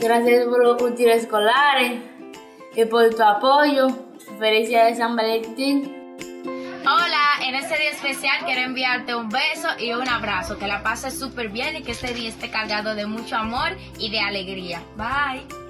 Gracias por los útiles escolares y por tu apoyo. Felicidades San Valentín. Hola, en este día especial quiero enviarte un beso y un abrazo. Que la pases súper bien y que este día esté cargado de mucho amor y de alegría. Bye.